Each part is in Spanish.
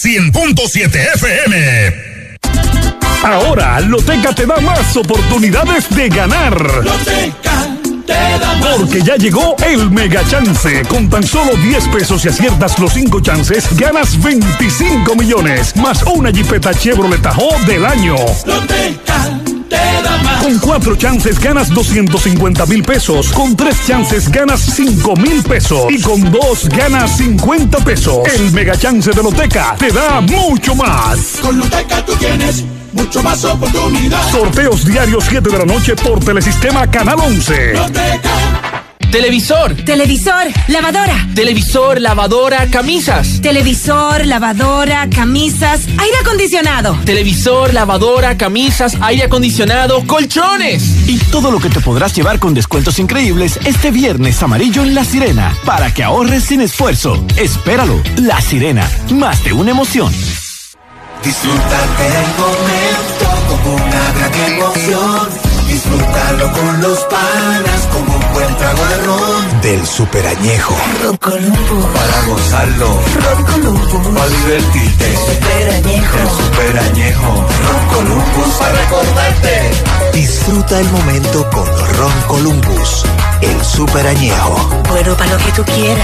100.7 FM. Ahora, Loteca te da más oportunidades de ganar. Loteca te da más. Porque ya llegó el Mega Chance. Con tan solo 10 pesos y aciertas los 5 chances, ganas 25 millones. Más una Jeepeta Chevrolet Tahoe del año. Loteca te da más. Con 4 chances ganas 250,000 pesos. Con 3 chances ganas 5,000 pesos. Y con 2 ganas 50 pesos. El Mega Chance de Loteca te da mucho más. Con Loteca tú tienes mucho más oportunidad. Sorteos diarios 7 de la noche por Telesistema Canal 11. Loteca. Televisor. Televisor, lavadora. Televisor, lavadora, camisas. Televisor, lavadora, camisas, aire acondicionado. Televisor, lavadora, camisas, aire acondicionado, colchones. Y todo lo que te podrás llevar con descuentos increíbles este viernes amarillo en La Sirena, para que ahorres sin esfuerzo. Espéralo. La Sirena, más de una emoción. Disfrútate del momento como una gran emoción. Disfrútalo con los panas como un buen trago de ron. Del superañejo. Ron Columbus. Para gozarlo. Ron Columbus. Para divertirte. Superañejo. El superañejo. Ron Columbus para recordarte. Disfruta el momento con Ron Columbus. El superañejo. Bueno, para lo que tú quieras.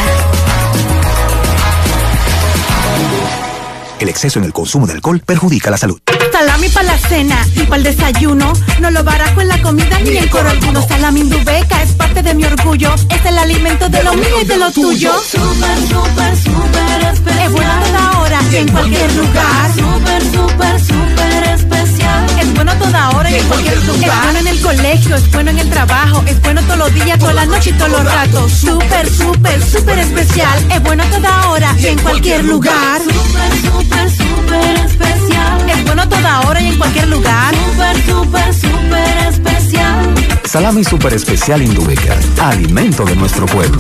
El exceso en el consumo de alcohol perjudica la salud. Salami para la cena y para el desayuno. No lo barajo en la comida ni en coro alguno. Salami Indubeca es parte de mi orgullo. Es el alimento de lo mío y de lo tuyo. Súper, súper, súper especial. Es bueno a toda hora y en cualquier lugar. Súper, súper, súper especial. Es bueno a toda hora y en cualquier lugar. Es bueno en el colegio, es bueno en el trabajo. Es bueno todos los días, toda la noche y todos los ratos. Súper, súper, súper especial. Es bueno a toda hora y en cualquier lugar. Súper, súper, súper especial. Es bueno a toda hora y en cualquier lugar. Súper, súper, súper especial. Salami super especial Indubeca, alimento de nuestro pueblo.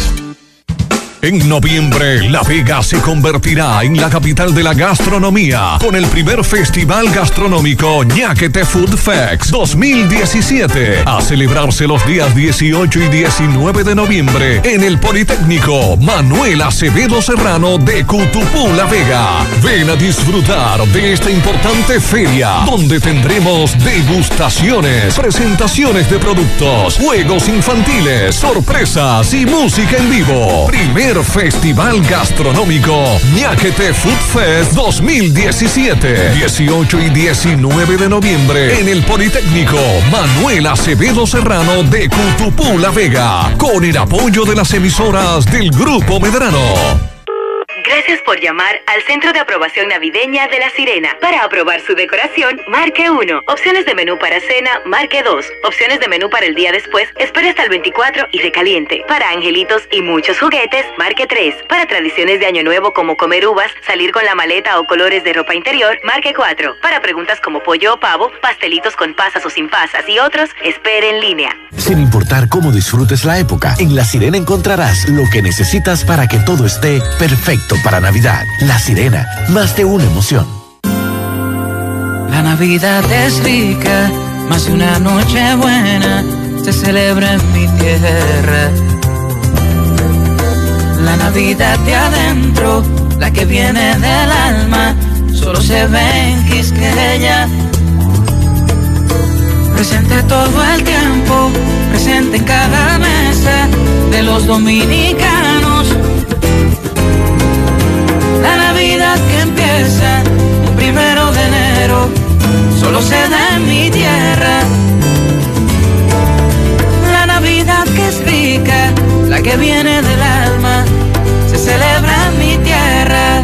En noviembre, La Vega se convertirá en la capital de la gastronomía con el primer festival gastronómico Ñaquete Food Fest 2017, a celebrarse los días 18 y 19 de noviembre en el Politécnico Manuel Acevedo Serrano de Cutupú, La Vega. Ven a disfrutar de esta importante feria, donde tendremos degustaciones, presentaciones de productos, juegos infantiles, sorpresas y música en vivo. Primer Festival Gastronómico Ñaquete Food Fest 2017, 18 y 19 de noviembre en el Politécnico Manuel Acevedo Serrano de Cutupú, La Vega, con el apoyo de las emisoras del Grupo Medrano. Gracias por llamar al Centro de Aprobación Navideña de La Sirena. Para aprobar su decoración, marque 1. Opciones de menú para cena, marque 2. Opciones de menú para el día después, espere hasta el 24 y recaliente. Para angelitos y muchos juguetes, marque 3. Para tradiciones de Año Nuevo como comer uvas, salir con la maleta o colores de ropa interior, marque 4. Para preguntas como pollo o pavo, pastelitos con pasas o sin pasas y otros, espere en línea. Sin importar cómo disfrutes la época, en La Sirena encontrarás lo que necesitas para que todo esté perfecto para Navidad. La Sirena, más de una emoción. La Navidad es rica, más de una noche buena se celebra en mi tierra. La Navidad de adentro, la que viene del alma, solo se ve en Quisqueya. Presente todo el tiempo, presente en cada mesa de los dominicanos. La Navidad que empieza el 1 de enero solo se da en mi tierra. La Navidad que es rica, la que viene del alma, se celebra en mi tierra.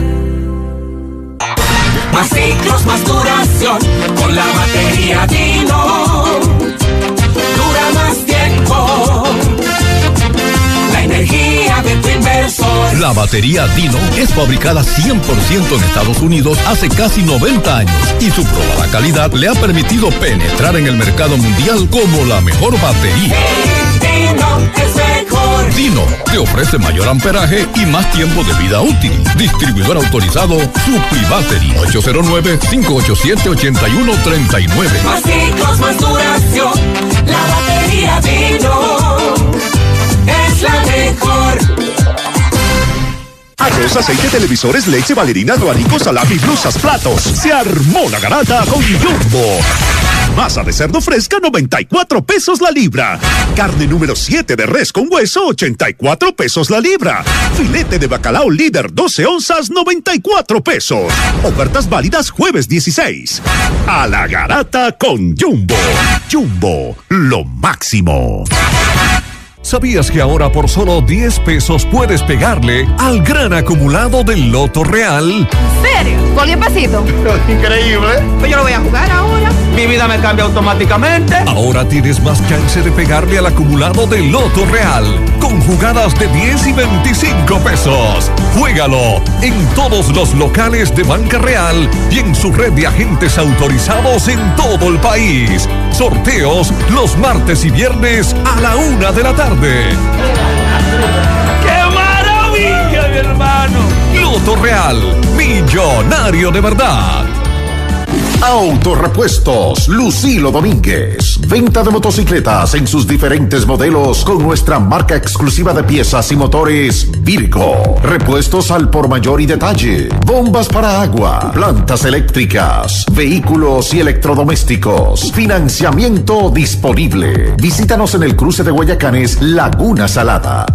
Más ciclos, más duración, con la batería Dino. Dura más tiempo. La energía de tu inversor. La batería Dino es fabricada 100% en Estados Unidos hace casi 90 años y su probada calidad le ha permitido penetrar en el mercado mundial como la mejor batería. Dino es mejor. Dino te ofrece mayor amperaje y más tiempo de vida útil. Distribuidor autorizado Supli Battery. 809-587-8139. Más ciclos, más duración. La batería Dino es la mejor. Arroz, aceite, televisores, leche, valerinas, abanicos, salami, blusas, platos. Se armó la garata con Jumbo. Masa de cerdo fresca, 94 pesos la libra. Carne número 7 de res con hueso, 84 pesos la libra. Filete de bacalao líder, 12 onzas, 94 pesos. Ofertas válidas jueves 16. A la garata con Jumbo. Jumbo, lo máximo. ¿Sabías que ahora por solo 10 pesos puedes pegarle al gran acumulado del Loto Real? ¿En serio? ¿Por 10 pesitos? Increíble. Pues yo lo voy a jugar ahora. Mi vida me cambia automáticamente. Ahora tienes más chance de pegarle al acumulado del Loto Real, con jugadas de 10 y 25 pesos. Juégalo en todos los locales de Banca Real y en su red de agentes autorizados en todo el país. Sorteos los martes y viernes a la 1 de la tarde. ¡Qué maravilla, mi hermano! Loto Real, millonario de verdad. Autorepuestos Lucilo Domínguez. Venta de motocicletas en sus diferentes modelos con nuestra marca exclusiva de piezas y motores Virgo. Repuestos al por mayor y detalle. Bombas para agua, plantas eléctricas, vehículos y electrodomésticos. Financiamiento disponible. Visítanos en el cruce de Guayacanes, Laguna Salada.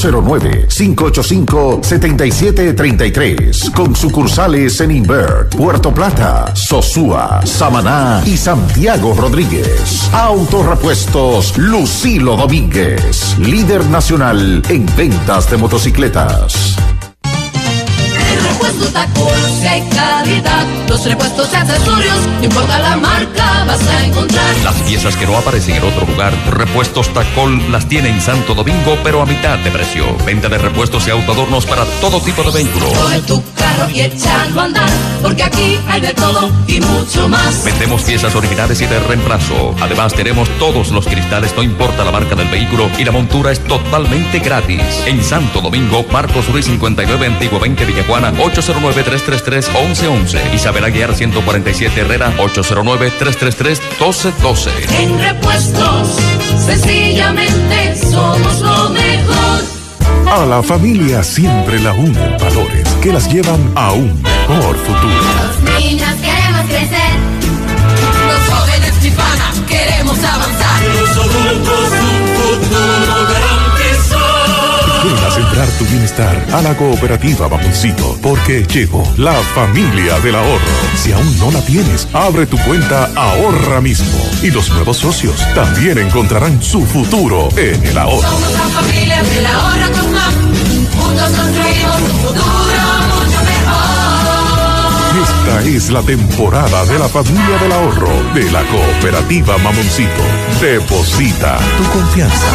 809-585-7733. Con sucursales en Invert, Puerto Plata, Sosúa, Samaná y Santiago Rodríguez. Autorepuestos Lucilo Domínguez, líder nacional en ventas de motocicletas. Repuestos Tacol, si hay calidad, los repuestos y accesorios, no importa la marca, vas a encontrar las piezas que no aparecen en otro lugar. Repuestos Tacol las tiene en Santo Domingo, pero a mitad de precio. Venta de repuestos y autoadornos para todo tipo de vehículos. Coge tu carro y échalo a andar, porque aquí hay de todo y mucho más. Vendemos piezas originales y de reemplazo. Además tenemos todos los cristales, no importa la marca del vehículo, y la montura es totalmente gratis. En Santo Domingo, Marcos Ruiz 59, Antigua 20, Villajuana, 809-333-1111. Isabel Aguiar 147, Herrera, 809-333-1212. En Repuestos, sencillamente somos lo mejor. A la familia siempre la unen valores que las llevan a un mejor futuro. Los niños queremos crecer, los jóvenes chifanas queremos avanzar, los adultos un futuro garantizar. Ven a sembrar tu bienestar a la cooperativa Mamoncito, porque llegó la familia del ahorro. Si aún no la tienes, abre tu cuenta ahorra mismo. Y los nuevos socios también encontrarán su futuro en el ahorro. Somos la familia del ahorro con más. Juntos construimos un futuro mucho mejor. Esta es la temporada de la familia del ahorro de la cooperativa Mamoncito. Deposita tu confianza.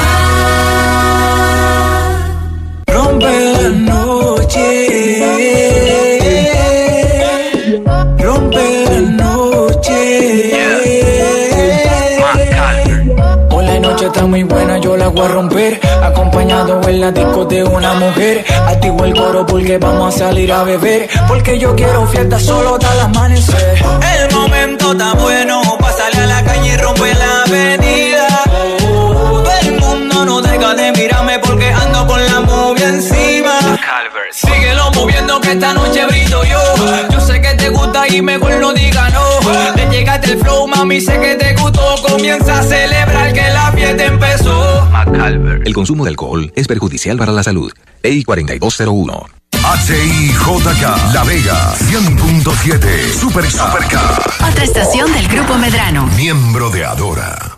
Rompe la noche, rompe la noche. Hoy la noche está muy buena, yo la voy a romper. Acompañado en la disco de una mujer. Activo el coro porque vamos a salir a beber. Porque yo quiero fiesta solo hasta el amanecer. El momento está bueno para salir a la calle y romper la avenida. Todo el mundo no deja de mirarme porque ando con la movie encima. Síguelo moviendo que esta noche brillo yo. Yo sé que te gusta y mejor no diga no. Te llegaste el flow, mami, sé que te gustó. Comienza a celebrar que la fiesta empezó. McCalver. El consumo de alcohol es perjudicial para la salud. Ley 4201. HIJK La Vega 100.7 Super K. Otra estación del Grupo Medrano. Miembro de Adora.